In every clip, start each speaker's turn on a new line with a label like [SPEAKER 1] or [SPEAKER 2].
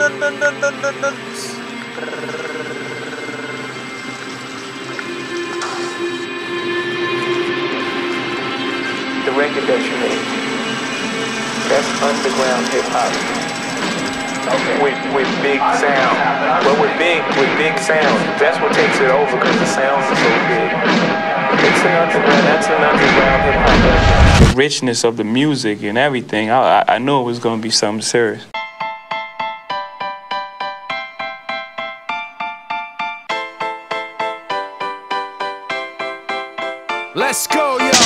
[SPEAKER 1] The record that you made, that's underground hip hop. Okay. With big sound. But with big sound, that's what takes it over because the sounds are so big. That's an underground hip hop. The richness of the music and everything, I knew it was gonna be something serious.
[SPEAKER 2] Let's go, yo!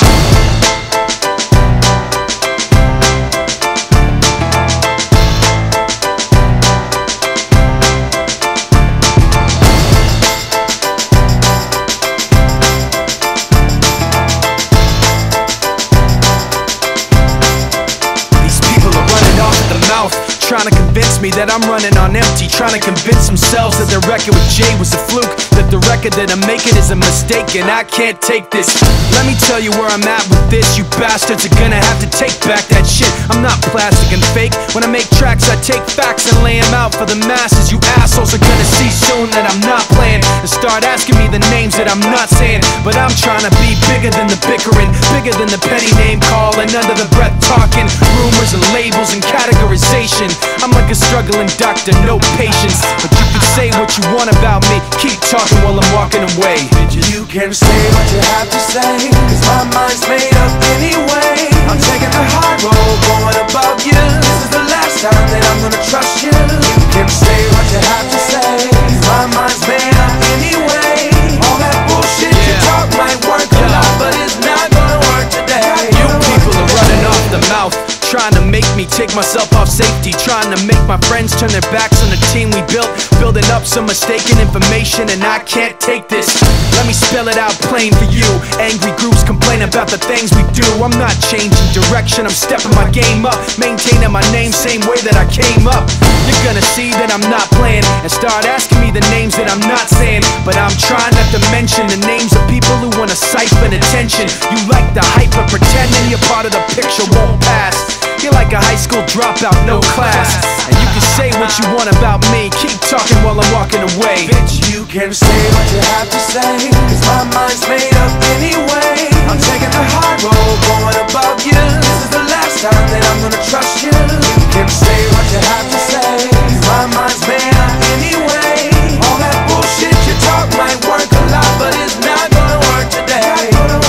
[SPEAKER 2] Trying to convince me that I'm running on empty, trying to convince themselves that their record with Jay was a fluke, that the record that I'm making is a mistake, and I can't take this. Let me tell you where I'm at with this. You bastards are gonna have to take back that shit. I'm not plastic and fake. When I make tracks, I take facts and lay them out for the masses. You assholes are gonna see soon that I'm not playing and start asking me the names that I'm not saying. But I'm trying to be bigger than the bickering, bigger than the petty name calling, under the breath talking, rumors and labels and categorization. I'm like a struggling doctor, no patience. But you can say what you want about me, keep talking while I'm walking away.
[SPEAKER 3] You can say what you have to say, cause my mind's made up anyway. I'm taking the high road, going above you. This is the last time that I'm gonna trust you. You can say what you have to say, cause my mind's made up anyway. All that bullshit you talk might work a lot, but it's not gonna work today.
[SPEAKER 2] You people are running off the mouth, trying to make me take myself off safety, trying to make my friends turn their backs on the team we built, building up some mistaken information, and I can't take this. Let me spell it out plain for you. Angry groups complain about the things we do. I'm not changing direction, I'm stepping my game up, maintaining my name same way that I came up. You're gonna see that I'm not playing and start asking me the names that I'm not saying. But I'm trying not to mention the names of people who wanna siphon attention. You like the hype but pretending you're part of the picture won't pass. You're like a high school dropout, no class. And you can say what you want about me, keep talking while I'm walking away.
[SPEAKER 3] Bitch, you can say what you have to say, cause my mind's made up anyway. I'm taking the high road, going above you. This is the last time that I'm gonna trust you. You can say what you have to say, cause my mind's made up anyway. All that bullshit you talk might work a lot, but it's not gonna work today.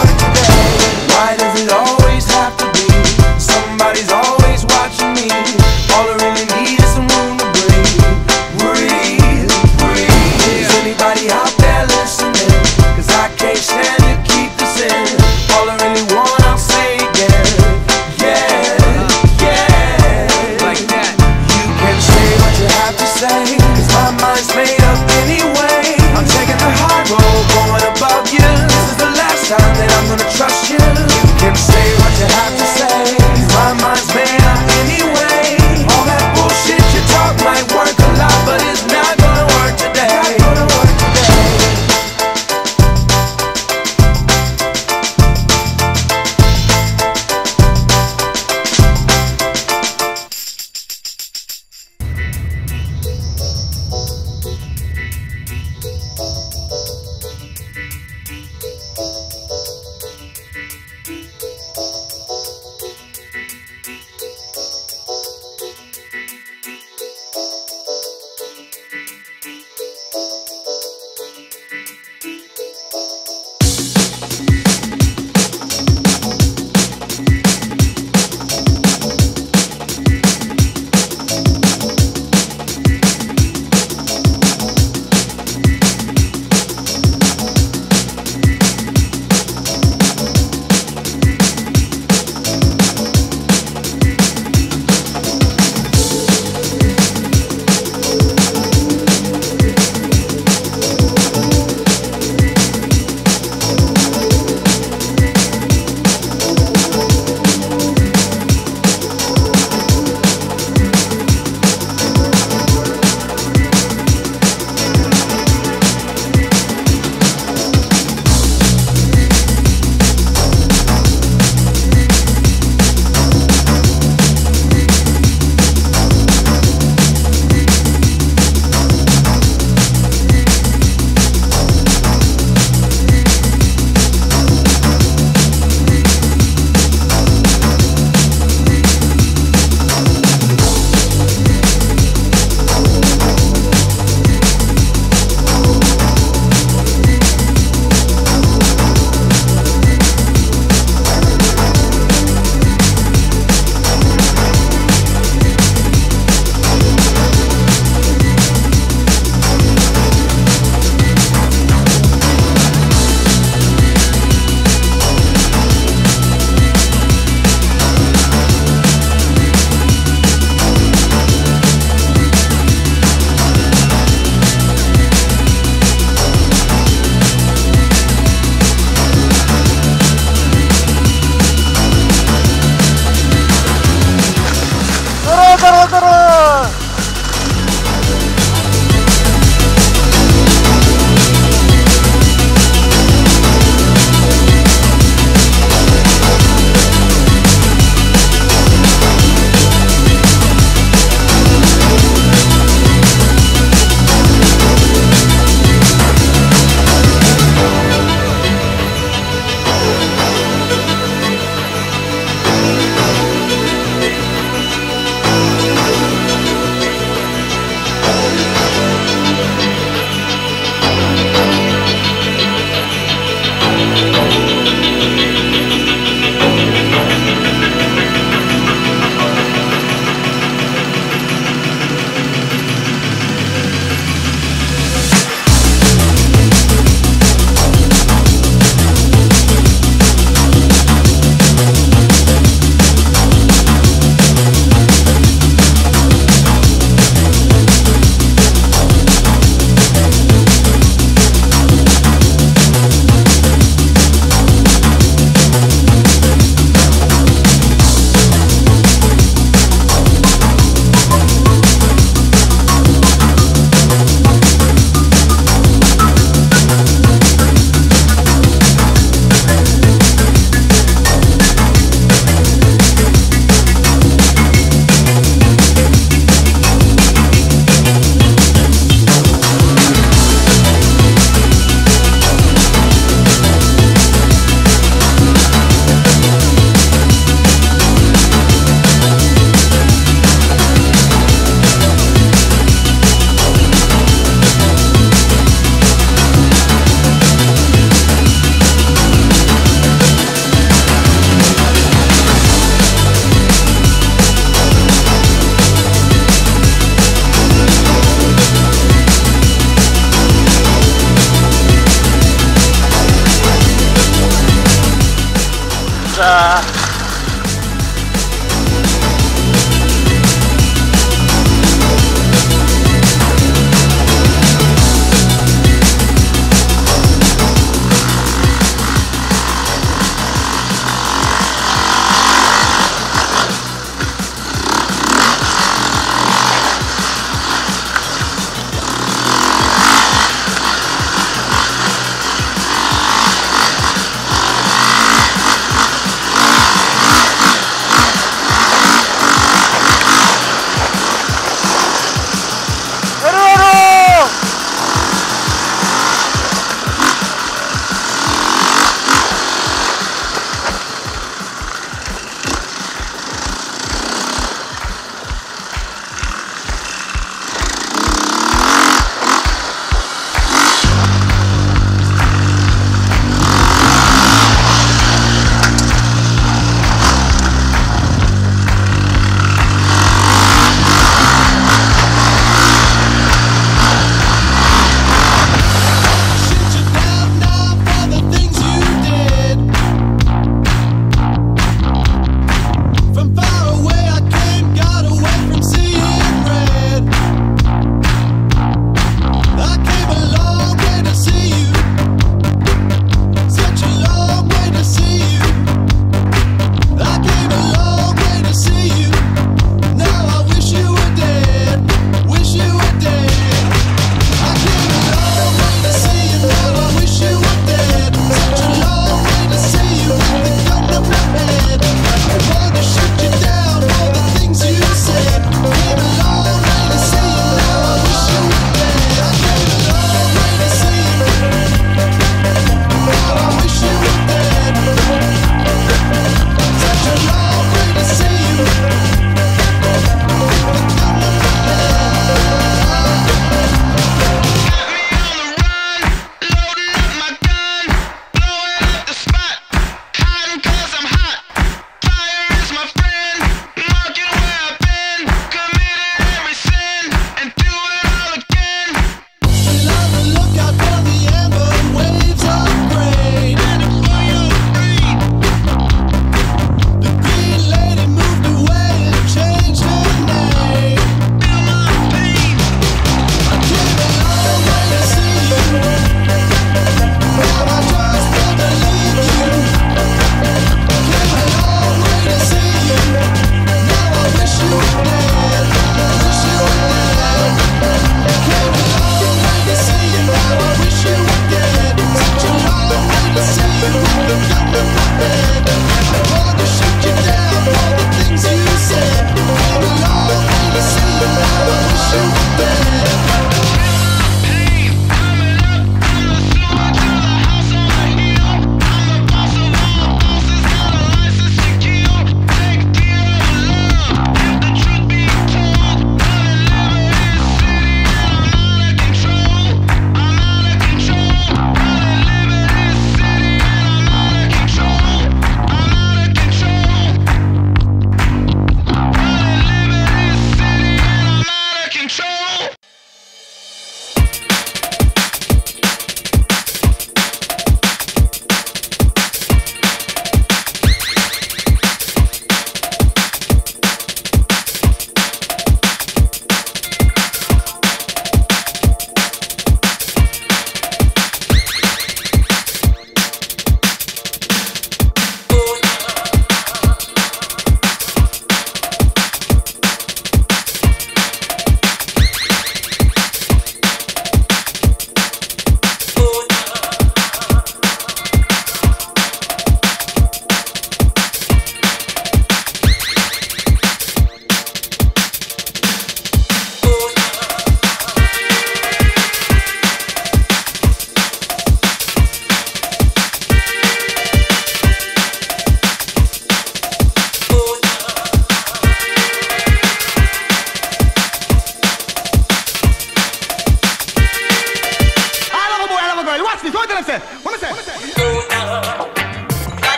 [SPEAKER 3] Why does it always have to be somebody's always watching me? All I really need is some room to breathe. Breathe, breathe. Is anybody out there listening? Cause I can't stand to keep this in. All I really want, I'll say again. Yeah, yeah.
[SPEAKER 2] Like that.
[SPEAKER 3] You can say what you have to say, cause my mind's made up anyway. I'm taking the high road, going above you. This is the last time that I'm gonna trust you. You can say what you have to say, cause my mind's made up anyway. All that bullshit you talk might work a lot, but it's not gonna work today.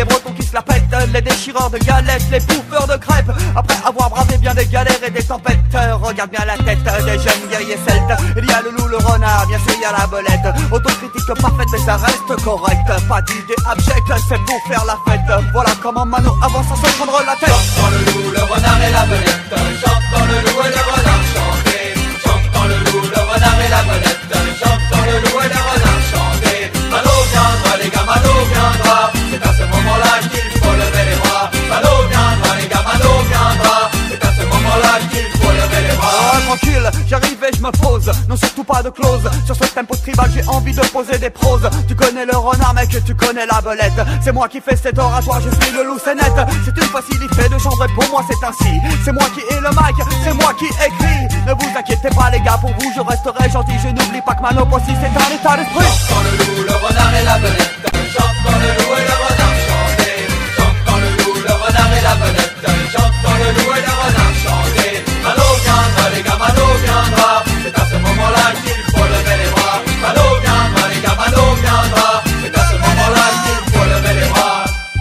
[SPEAKER 4] les bretons qui se la pètent, les déchireurs de galettes, les bouffeurs de crêpes. Après avoir bravé bien des galères et des tempêtes, regarde bien la tête des jeunes guerriers celtes. Il y a le loup, le renard, bien sûr il y a la belette. Autocritique parfaite mais ça reste correct. Pas d'idée abjecte, c'est pour faire la fête. Voilà comment Mano avance sans se prendre la tête.
[SPEAKER 3] J'entends le loup, le renard et la belette. J'entends le loup et le renard chanter. J'entends le loup, le renard et la belette. J'entends le loup et le renard chanter. Mano viendra, les gars, Mano viendra. C'est à ce moment-là qu'il faut lever les bras. Mano viendra, les gars, Mano viendra. C'est à ce moment-là qu'il faut lever les bras.
[SPEAKER 4] Ah, tranquille, j'arrive et je me pose. Non, surtout pas de clause. Sur ce tempo tribal, j'ai envie de poser des proses. Tu connais le renard, mec, tu connais la belette. C'est moi qui fais cet oratoire, je suis le loup, c'est net. C'est une facilité de genre, pour moi c'est ainsi. C'est moi qui ai le mic, c'est moi qui écris. Ne vous inquiétez pas, les gars, pour vous je resterai gentil. Je n'oublie pas que Mano aussi c'est un état d'esprit.
[SPEAKER 3] J'entends le loup, le renard et la belette. J'entends le loup et le renard chanter. J'entends le loup, le renard et la belette. J'entends le loup et le renard chanter. Mano viendra, les gars, Mano viendra. C'est à ce moment-là qu'il faut lever les bras. Mano viendra, les gars, Mano viendra. C'est à ce moment-là qu'il faut lever les bras.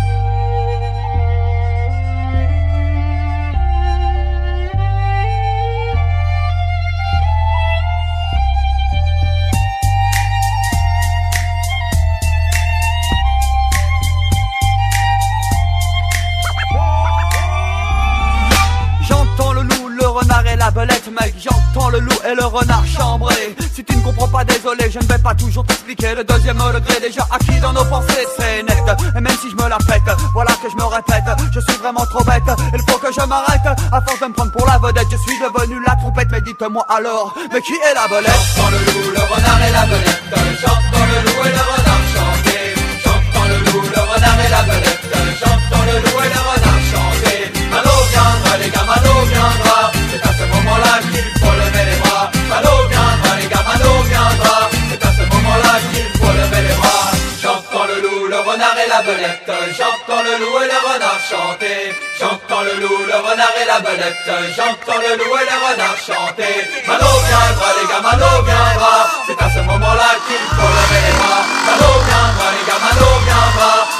[SPEAKER 4] J'entends le loup, le renard et la belette, mec. J'entends le loup et le renard chambré. Si tu ne comprends pas, désolé, je ne vais pas toujours t'expliquer. Le deuxième degré déjà acquis dans nos pensées, c'est net. Et même si je me la pète, voilà que je me répète. Je suis vraiment trop bête, il faut que je m'arrête. À force de me prendre pour la vedette, je suis devenu la trompette. Mais dites-moi alors, mais qui est la belette?
[SPEAKER 3] J'entends le loup, le renard et la belette. J'entends le loup et le renard chanter. J'entends le loup, le renard et la belette. J'entends le loup et le renard chanter. Mano viendra, les gars, Mano viendra. C'est à ce moment-là qu'il faut lever les bras. Mano viendra, les gars, Mano viendra. C'est à ce moment-là qu'il faut lever les bras. J'entends le loup, le renard et la belette. J'entends le loup et le renard chanter. J'entends le loup, le renard et la belette. J'entends le loup et le renard chanter. Mano viendra, les gars, Mano viendra. C'est à ce moment-là qu'il faut lever les bras. Mano viendra, les gars, Mano viendra.